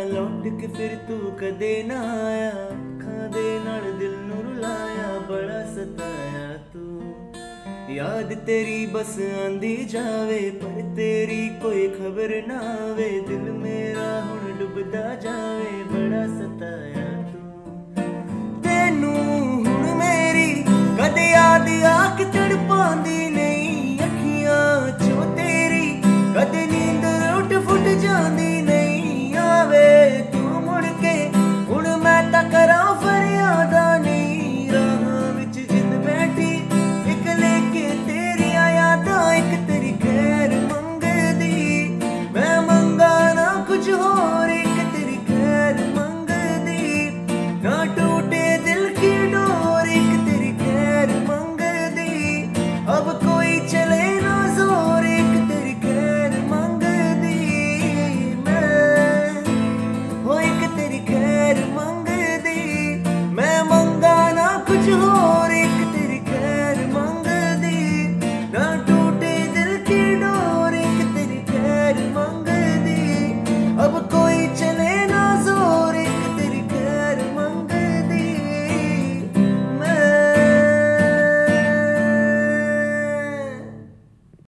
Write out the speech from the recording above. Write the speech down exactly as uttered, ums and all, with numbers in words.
लौट के फिर तू कदे ना आया, अखां दे नाल दिल नू रुलाया, बड़ा सताया तू। याद तेरी बस आंदी जावे पर तेरी कोई खबर ना आवे, दिल मेरा हुण डुबदा